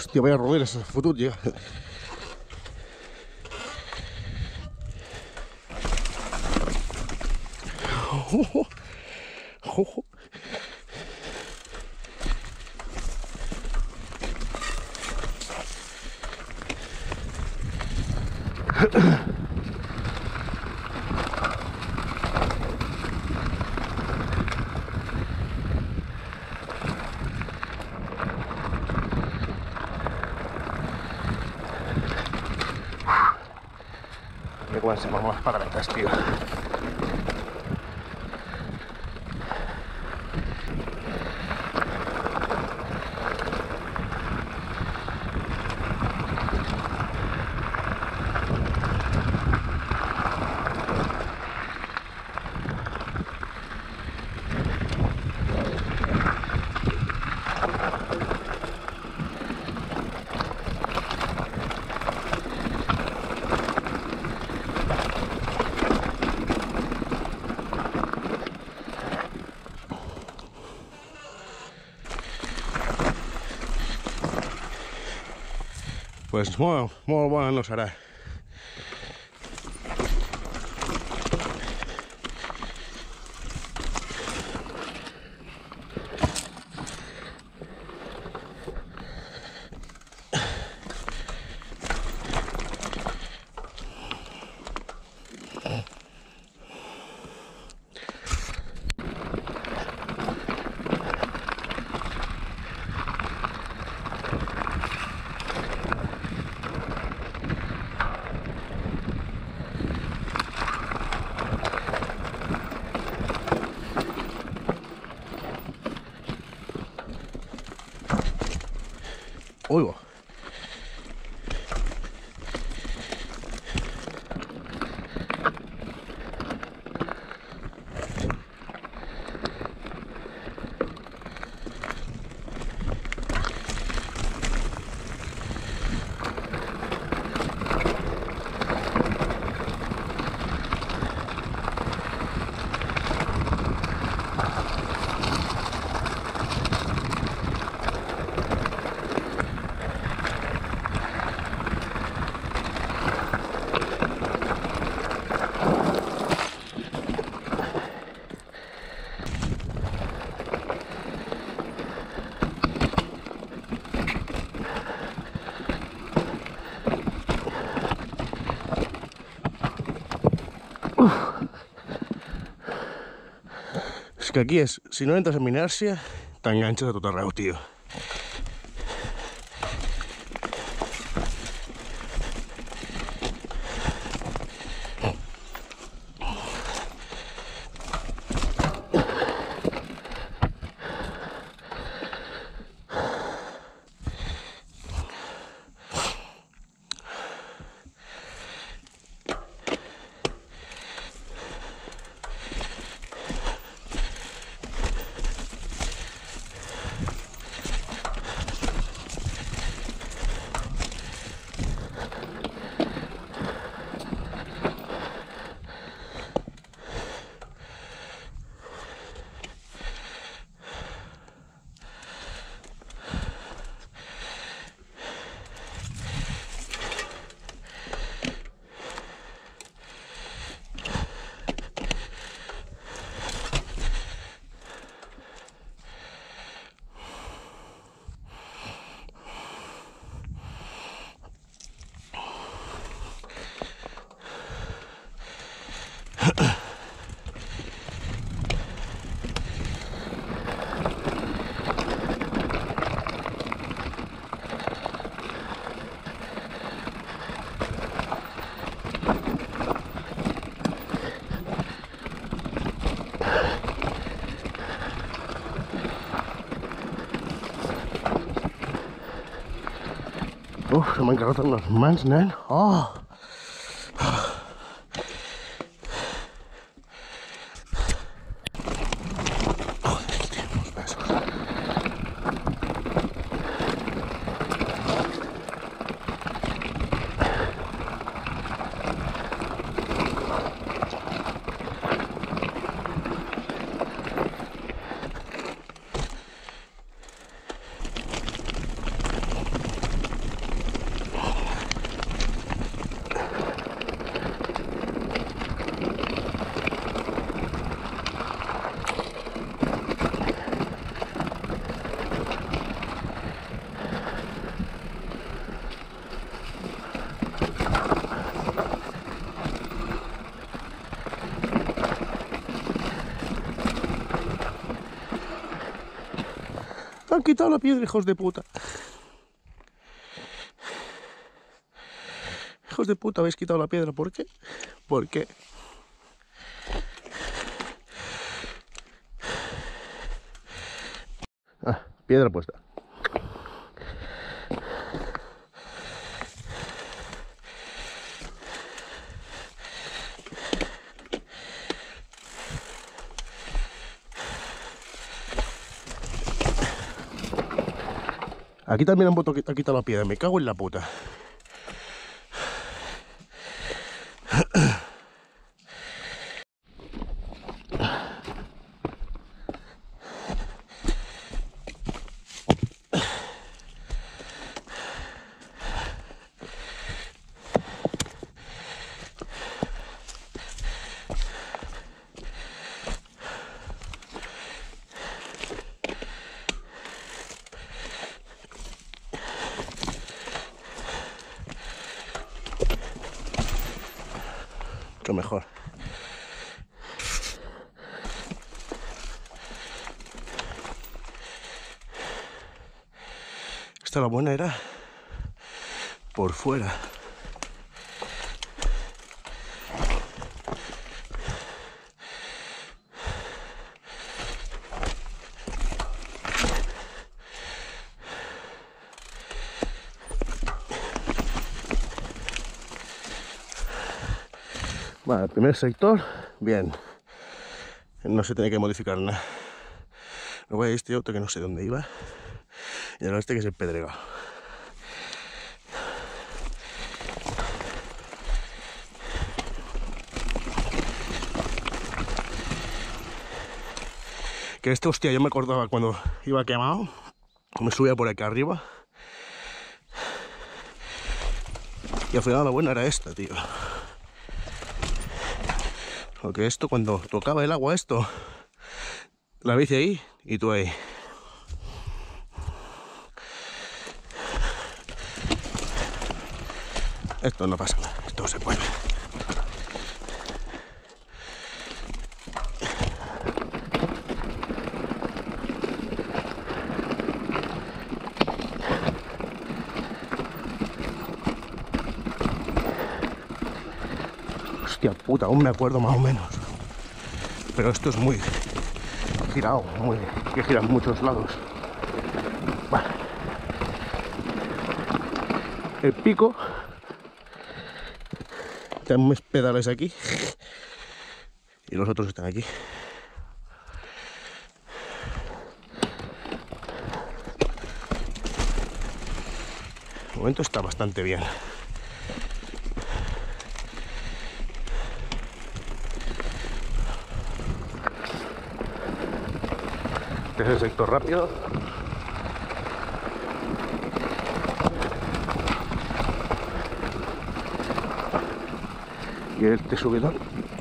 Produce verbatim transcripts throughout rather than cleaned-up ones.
Hòstia, vaya roderes s'ha fotut ja. Oh, oh, oh, oh. Ja comencem amb les pedretes, tio. Pues molt, molt bona no serà. Ui, bo. És que aquí és, si no entres en inèrcia, t'enganxes a tot arreu, tio. Uf, se m'han carregat les mans, nen. Oh! han quitado la piedra, hijos de puta. Hijos de puta, habéis quitado la piedra. ¿Por qué? ¿Por qué? Ah, piedra puesta. Aquí también han vuelto a quitar la piedra. Me cago en la puta. Mucho mejor. Esta la buena era por fuera. Vale, el primer sector, bien. No se tiene que modificar nada. Luego hay este otro que no sé dónde iba. Y ahora este que es el pedregado. Que este, hostia, yo me acordaba cuando iba quemado. Me subía por aquí arriba. Y al final la buena era esta, tío. Porque esto, cuando tocaba el agua, esto, la bici ahí y tú ahí. Esto no pasa nada, esto se puede. Hostia puta, aún me acuerdo más o menos. Pero esto es muy girado, muy, que gira en muchos lados. Vale. El pico. Tengo mis pedales aquí. Y los otros están aquí. De momento está bastante bien. Este es el sector rápido. Y este subidón.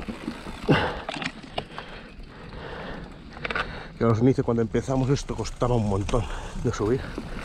Que a los inicios, cuando empezamos, esto costaba un montón de subir.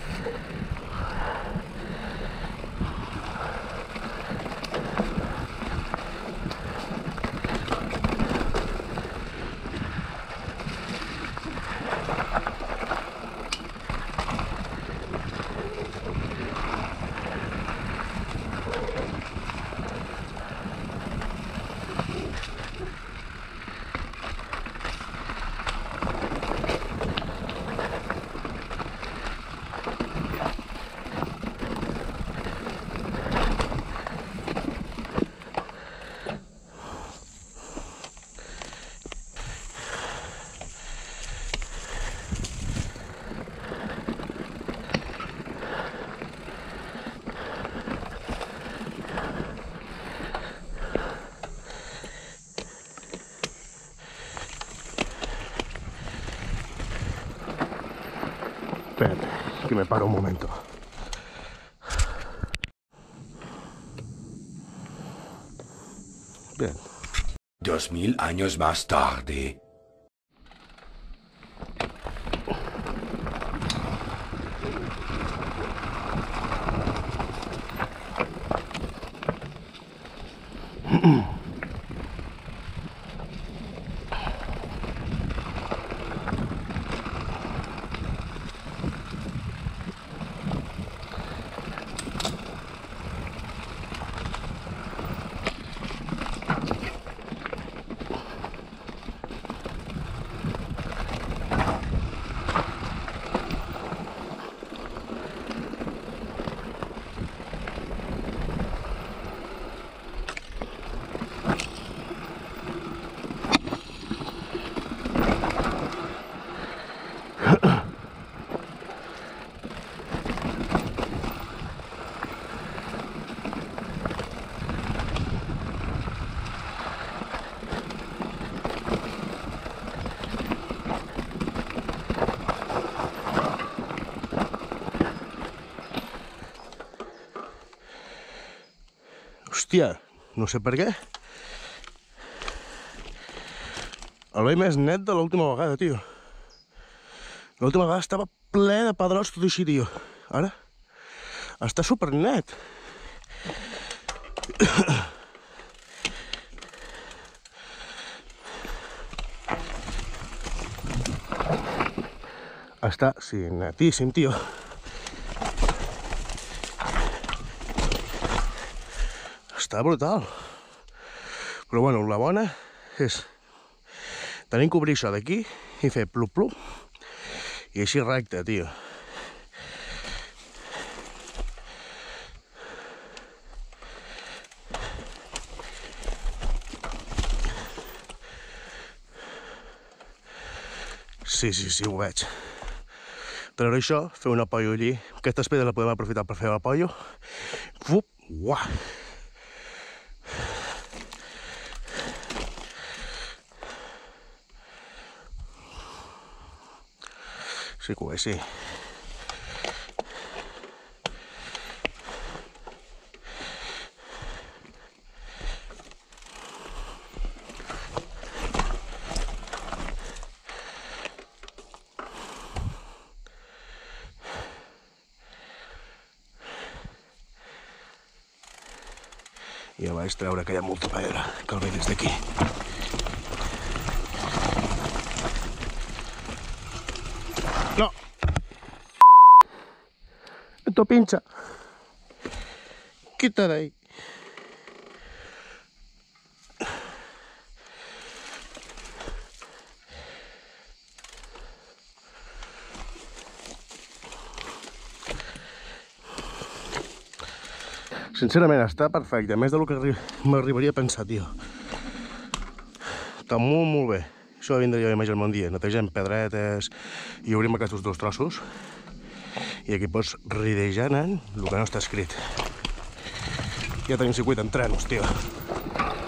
Espérate, que me paro un momento. Bien. Dos mil años más tarde. Hòstia, no sé per què. El veig més net de l'última vegada, tio. L'última vegada estava ple de pedrols tot així, tio. Ara està super net. Està, sí, netíssim, tio. Està brutal. Però bueno, la bona és tenir que obrir això d'aquí i fer plup-plup i així recte, tio. Sí, sí, sí, ho veig. Treure això, fer un apoyo allí. Aquestes pedres la podem aprofitar per fer l'apoyo. Fup, uah. Sí que ho veig, sí. I ja vaig treure que hi ha molta pedra, que el veig des d'aquí. No! Esto pincha. Quita de ahí. Sincerament, està perfecte. A més del que m'arribaria a pensar, tio. Està molt, molt bé. Això vindria bé més al bon dia. Netegem pedretes i obrim aquests dos trossos. I aquí pots ridejar el que no està escrit. Ja tenim circuit amb trenos, tio.